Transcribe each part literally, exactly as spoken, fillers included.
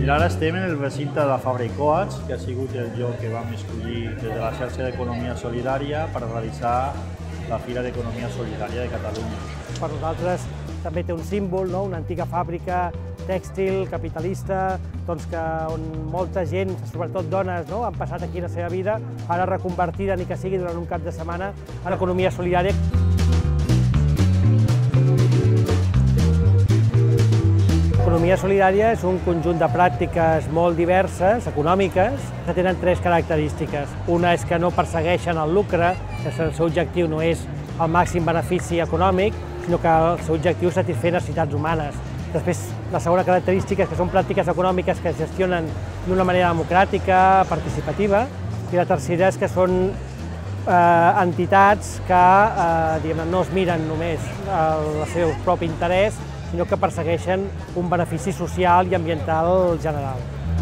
I ara estem en el recinte de la Fabra i Coats, que ha sigut el lloc que vam escollir des de la xarxa d'Economia Solidària per realitzar la Fira d'Economia Solidària de Catalunya. Per nosaltres també té un símbol, no? Una antiga fàbrica tèxtil, capitalista, doncs que on molta gent, sobretot dones, no? Han passat aquí la seva vida, ara reconvertida, ni que sigui durant un cap de setmana, a l'economia solidària. L'economia solidària és un conjunt de pràctiques molt diverses, econòmiques, que tenen tres característiques. Una és que no persegueixen el lucre, que el seu objectiu no és el màxim benefici econòmic, sinó que el seu objectiu és satisfer necessitats humanes. Després, la segona característica és que són pràctiques econòmiques que es gestionen d'una manera democràtica, participativa, i la tercera és que són eh, entitats que eh, diguem, no es miren només el seu propi interès, sinó que persegueixen un benefici social i ambiental general.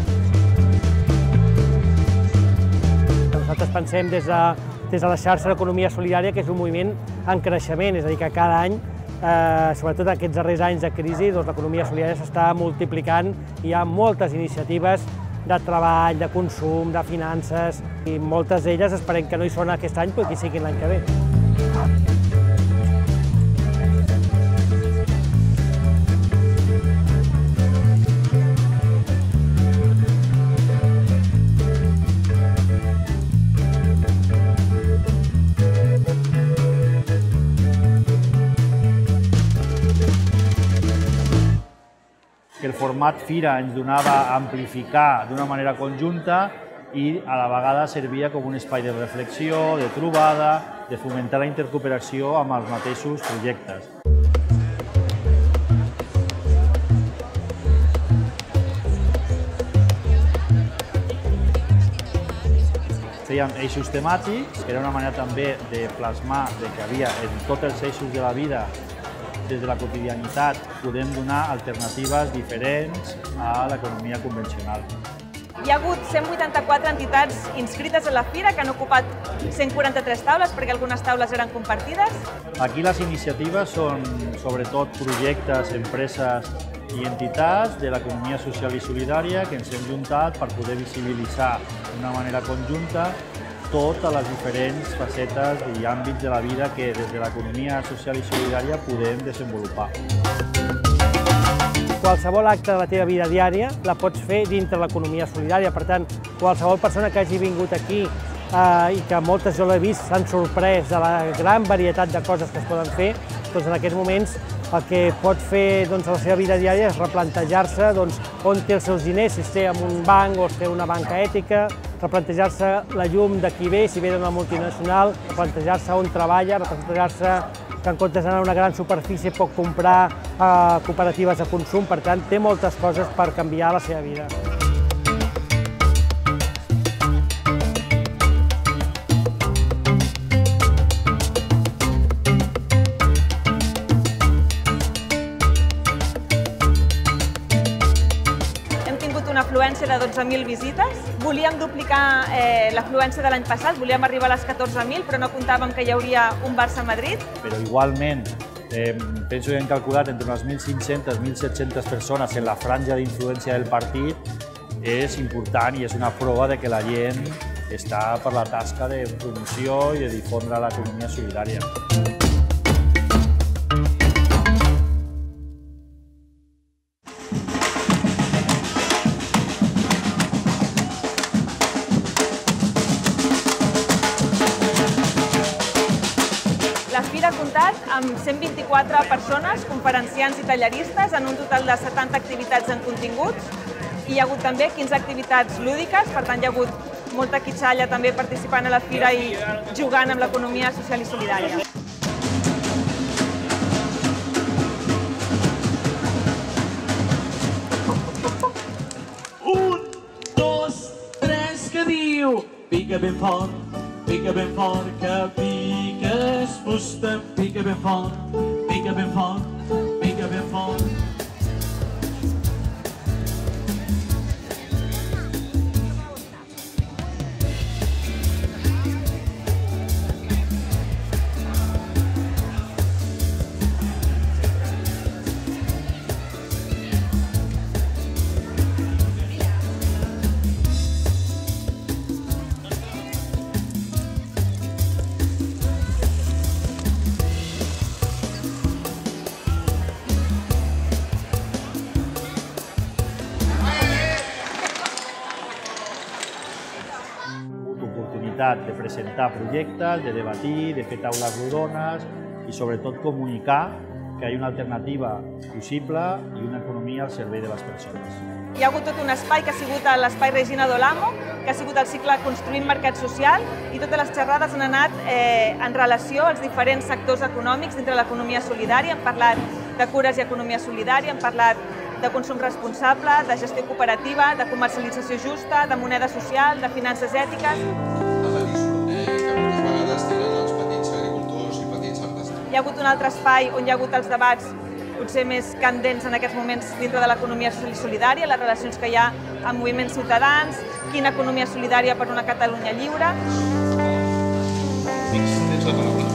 Nosaltres pensem des de, des de la xarxa d'Economia Solidària que és un moviment en creixement, és a dir, que cada any, eh, sobretot aquests darrers anys de crisi, doncs, l'economia solidària s'està multiplicant i hi ha moltes iniciatives de treball, de consum, de finances, i moltes d'elles esperem que no hi són aquest any, però que hi siguin l'any que ve. Que el format Fira ens donava a amplificar d'una manera conjunta i a la vegada servia com un espai de reflexió, de trobada, de fomentar la intercooperació amb els mateixos projectes. Fèiem eixos temàtics, que era una manera també de plasmar que hi havia en tots els eixos de la vida, des de la quotidianitat, podem donar alternatives diferents a l'economia convencional. Hi ha hagut cent vuitanta-quatre entitats inscrites a la Fira que han ocupat cent quaranta-tres taules perquè algunes taules eren compartides. Aquí les iniciatives són sobretot projectes, empreses i entitats de l'economia social i solidària que ens hem juntat per poder visibilitzar d'una manera conjunta totes les diferents facetes i àmbits de la vida que des de l'economia social i solidària podem desenvolupar. Qualsevol acte de la teva vida diària la pots fer dintre l'economia solidària. Per tant, qualsevol persona que hagi vingut aquí eh, i que moltes jo l'he vist s'han sorprès de la gran varietat de coses que es poden fer, doncs en aquests moments el que pot fer doncs, a la seva vida diària és replantejar-se doncs, on té els seus diners, si es té en un banc o es té una banca ètica, replantejar-se la llum de qui ve, si ve d'una multinacional, replantejar-se on treballa, replantejar-se que en comptes d'anar a una gran superfície pot comprar a cooperatives de consum, per tant, té moltes coses per canviar la seva vida. Una afluència de dotze mil visites. Volíem duplicar eh, l'afluència de l'any passat, volíem arribar a les catorze mil, però no comptàvem que hi hauria un Barça-Madrid. Però igualment, eh, penso que hem calculat entre unes mil cinc-centes i mil set-centes persones en la franja d'influència del partit, és important i és una prova de que la gent està per la tasca de promoció i de difondre l'economia solidària. La Fira ha comptat amb cent vint-i-quatre persones, conferenciants i talleristes, en un total de setanta activitats en continguts. Hi ha hagut també quinze activitats lúdiques, per tant hi ha hagut molta quitxalla també participant a la Fira i jugant amb l'economia social i solidària. Un, dos, tres, que diu? Pica ben fort, pica ben fort, que piques fusta, pica ben fort, pica ben fort, pica ben fort. possibilitat de presentar projectes, de debatir, de fer taules rodones i sobretot comunicar que hi ha una alternativa possible i una economia al servei de les persones. Hi ha hagut tot un espai que ha sigut l'espai Regina Dolamo, que ha sigut el cicle Construint Mercat Social, i totes les xerrades han anat eh, en relació als diferents sectors econòmics dintre de l'economia solidària. Hem parlat de cures i economia solidària, hem parlat de consum responsable, de gestió cooperativa, de comercialització justa, de moneda social, de finances ètiques. Hi ha hagut un altre espai on hi ha hagut els debats potser més candents en aquests moments dintre de l'economia solidària, les relacions que hi ha amb moviments ciutadans, quina economia solidària per una Catalunya lliure. Tens la paraula.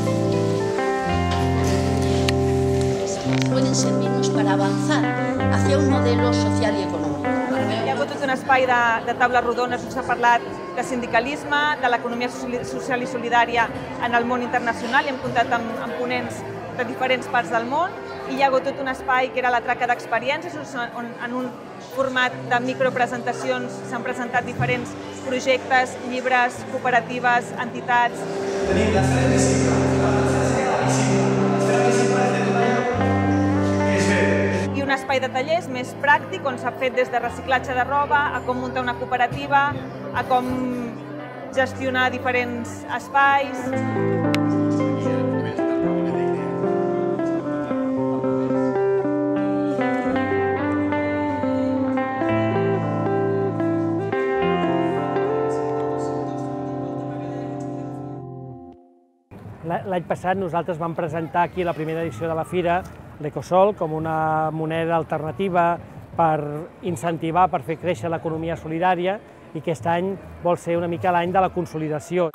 Pueden servirnos para avanzar hacia un modelo social y económico. Hi ha hagut tot un espai de, de taules rodones on s'ha parlat de sindicalisme, de l'economia social i solidària en el món internacional, i hem comptat amb, amb ponents de diferents parts del món, i hi ha hagut tot un espai que era la traca d'experiències, on en un format de micropresentacions s'han presentat diferents projectes, llibres, cooperatives, entitats. Tenim les tres i un espai de tallers més pràctic on s'ha fet des de reciclatge de roba a com muntar una cooperativa, a com gestionar diferents espais. L'any passat nosaltres vam presentar aquí la primera edició de la Fira l'Ecosol com una moneda alternativa per incentivar, per fer créixer l'economia solidària, i aquest any vol ser una mica l'any de la consolidació.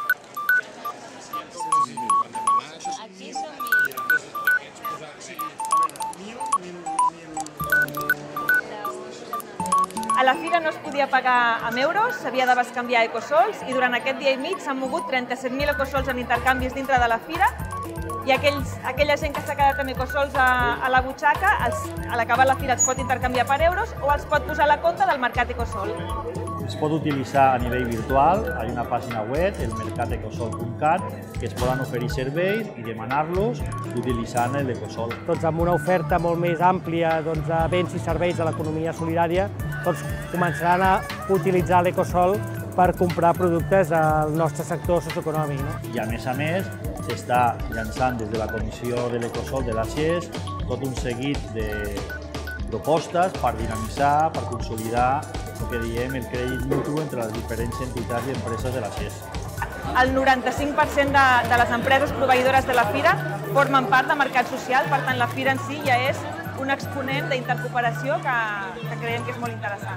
A la Fira no es podia pagar amb euros, s'havia de bescanviar ecosols, i durant aquest dia i mig s'han mogut trenta-set mil ecosols en intercanvis dintre de la Fira, i aquells, aquella gent que s'ha quedat amb ecosols a, a la butxaca, els, a l'acabar la Fira els pot intercanviar per euros o els pot posar a la compta del Mercat Ecosol. Es pot utilitzar a nivell virtual, hi ha una pàgina web, el mercat ecosol punt cat, que es poden oferir serveis i demanar-los utilitzant l'Ecosol. Doncs amb una oferta molt més àmplia doncs, de béns i serveis de l'economia solidària, doncs començaran a utilitzar l'Ecosol per comprar productes al nostre sector socioeconòmic. No? I a més a més, s'està llançant des de la Comissió de l'Ecosol de la C E S tot un seguit de propostes per dinamitzar, per consolidar el que diem el crèdit mutu entre les diferents entitats i empreses de la C E S. El noranta-cinc per cent de, de les empreses proveïdores de la Fira formen part de mercat social, per tant la Fira en si ja és un exponent d'intercooperació que, que creiem que és molt interessant.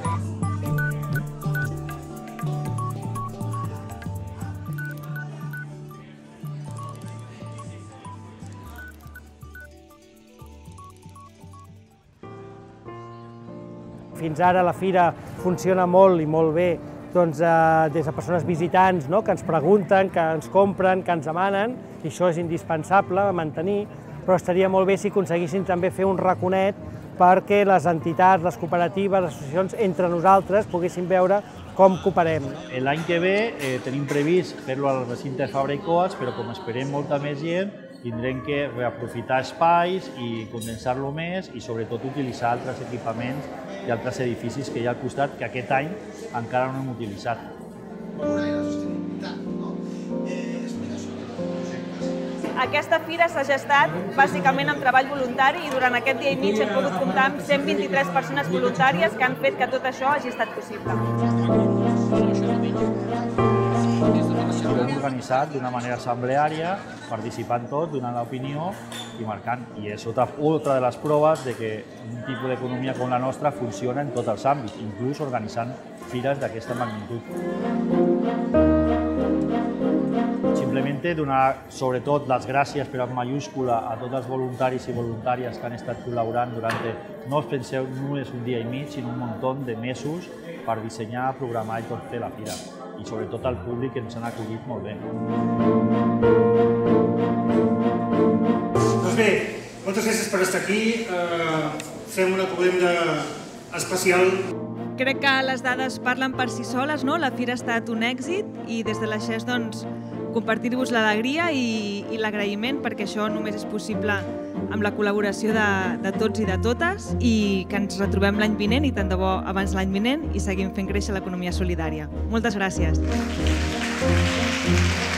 Fins ara la Fira funciona molt i molt bé doncs, eh, des de persones visitants, no? Que ens pregunten, que ens compren, que ens demanen, i això és indispensable mantenir, però estaria molt bé si aconseguissin també fer un raconet perquè les entitats, les cooperatives, les associacions, entre nosaltres poguessin veure com cooperem. L'any que ve eh, tenim previst fer-lo al recinte de Fabra i Coats, però com esperem molta més gent, tindrem que reaprofitar espais i condensar-lo més i sobretot utilitzar altres equipaments i altres edificis que hi ha al costat que aquest any encara no hem utilitzat. Aquesta fira s'ha gestat bàsicament amb treball voluntari i durant aquest dia i mig hem pogut comptar amb cent vint-i-tres persones voluntàries que han fet que tot això hagi estat possible. Ho hem organitzat d'una manera assembleària, participant tots, donant l'opinió i marcant. I és otra, otra de les proves de que un tipus d'economia com la nostra funciona en tots els àmbits, inclús organitzant fires d'aquesta magnitud. Simplement donar sobretot les gràcies per en mayúscula a tots els voluntaris i voluntàries que han estat col·laborant durant, no us penseu només un dia i mig, sinó un munt de mesos per dissenyar, programar i tot fer la fira. I sobretot al públic que ens han acollit molt bé. Doncs bé, moltes gràcies per estar aquí. Eh, fem una comanda especial Crec que les dades parlen per si soles, no? La fira ha estat un èxit i des de la X E S doncs, compartir-vos l'alegria i, i l'agraïment, perquè això només és possible amb la col·laboració de, de tots i de totes, i que ens retrobem l'any vinent, i tant de bo abans l'any vinent, i seguim fent créixer l'economia solidària. Moltes gràcies.